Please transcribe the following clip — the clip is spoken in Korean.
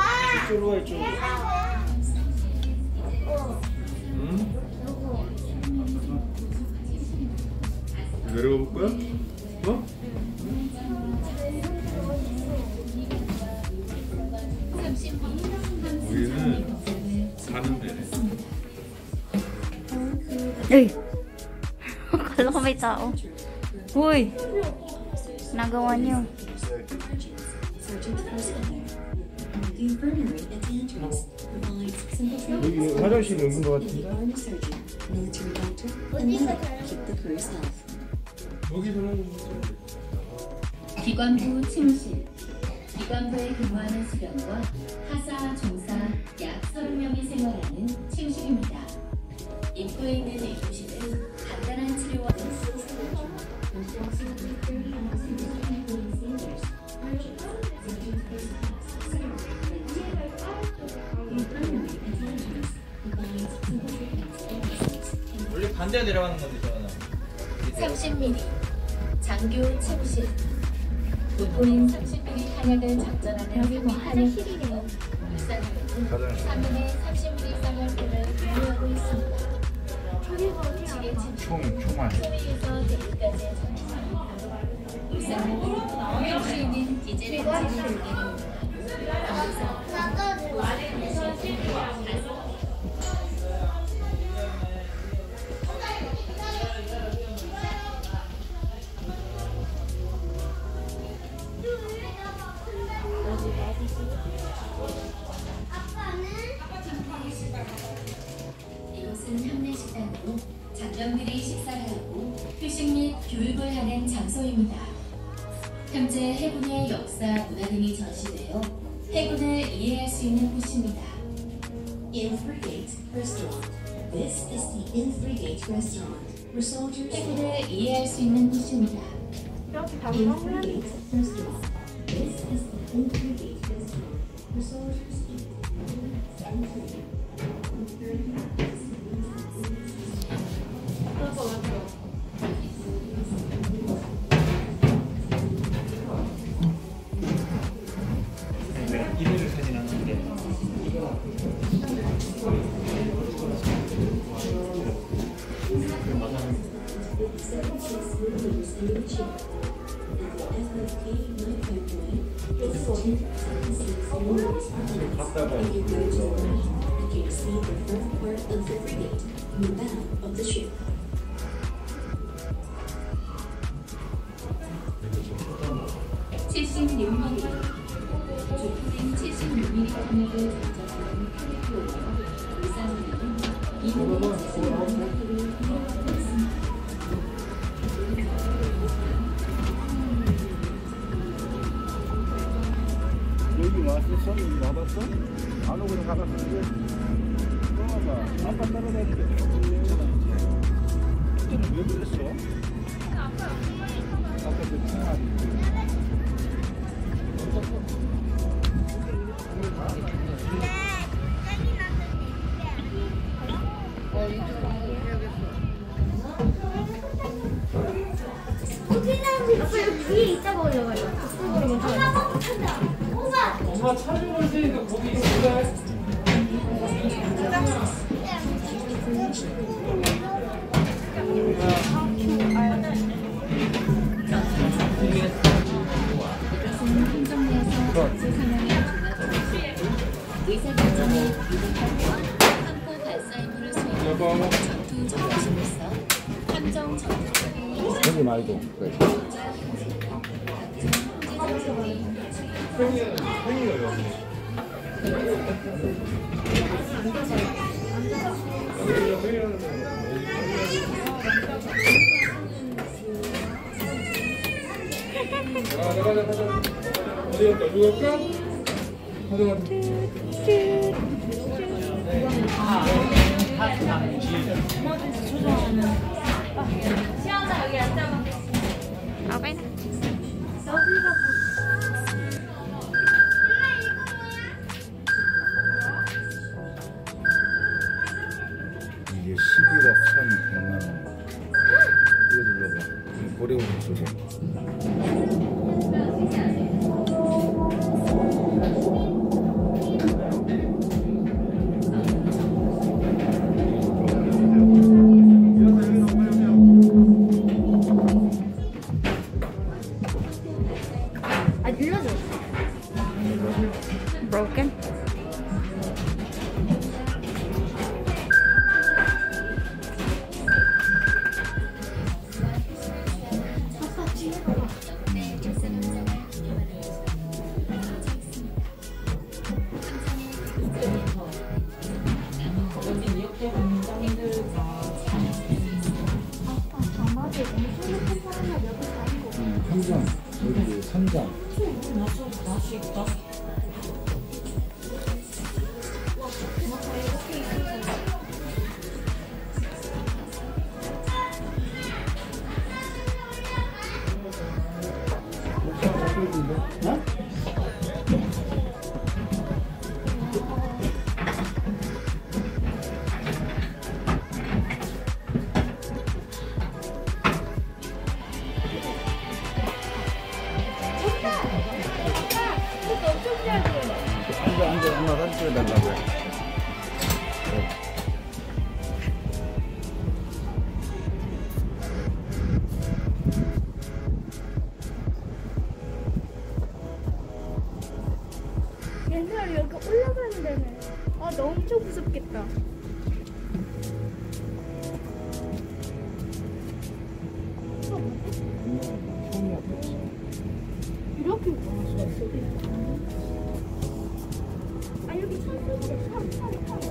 이쪽으로 와, 이쪽으로. 응? 내려가 볼 거야? 어? 여기는 사는 데네. Ê, kalau may tao. Uy, nagawa niyo. 여기 화장실 여긴 것 같은데? 여기서는 기관부 침실. 기관부에 근무하는 수령과 하사, 종사 약 30명이 생활하는 침실입니다. 입구에 있는 이 교실은 간단한 치료와 원래 반대로 내려가는 건데 저는 30mm 장교 침실. 돋보인 30mm 탄약을 작전하는 탄약실이네요. 울산에는 3인의 30mm 쌍알포를 보유하고 있습니다. 총알. 초미에서 대기까지의 전투입니다. 울산은 출시에는 디젤 엔진이 두개입니다. 이곳은 함내식당으로 장병들이 식사를 하고 휴식 및 교육을 하는 장소입니다. 현재 해군의 역사, 문화 등이 전시되어 해군을 이해할 수 있는 곳입니다. In Frigate Restaurant. This is the In Frigate Restaurant, where soldiers 해군을 이해할 수 있는 곳입니다. In Frigate Restaurant. This is the In Frigate Restaurant, where soldiers eat. 이대로 사진 하는데 갔다가 여기 왔었어? 여기 와봤어? 안 오고 그냥 가봤어? 봐봐. 아빠 따라다니는데 그때는 왜 그랬어? 아까 그 총알이 뒤에 있다가 올려가지고 엄마 찾으면 되니까 거기 있을래? 의사결정의 함포 발사임무를 수행하는 전투 전투실로서 함정 전투 여기 말고 그래. 팽이가 여기 가자. 어디 갈까? 여기 갈까? 시원자 여기 앉아봐. Okay na. 이게 11억 1,100만 원. 이거 눌러봐. 고래오줌 소리. 앉아, 엄마 사진 찍어달라고 해. 얘들아 여기 올라가는 데네. 아, 너 엄청 무섭겠다. 이렇게 올라갈 수가 있어. 아, 여기 차 있어. 차.